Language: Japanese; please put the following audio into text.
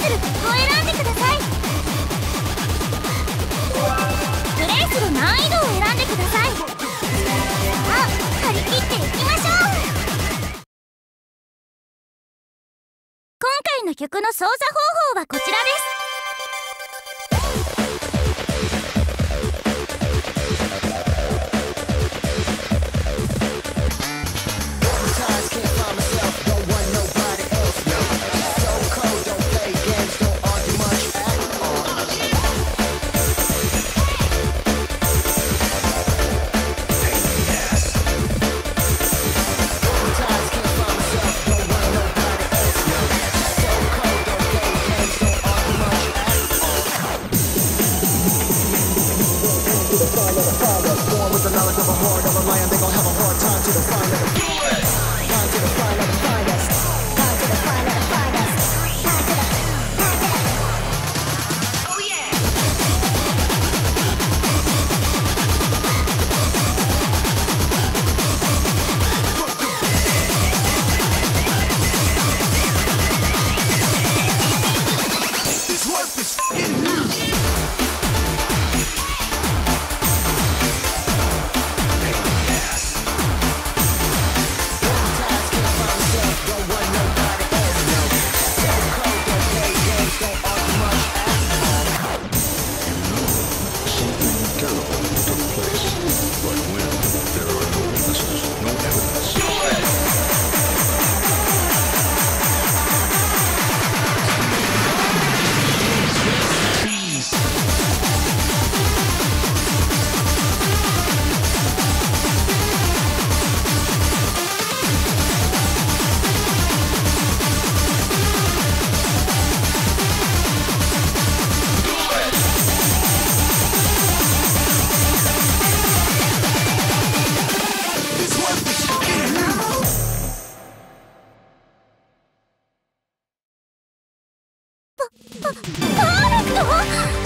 する曲を選んでください。プレイする難易度を選んでください。さあ張り切っていきましょう。今回の曲の操作方法はこちらです。パーフェクト！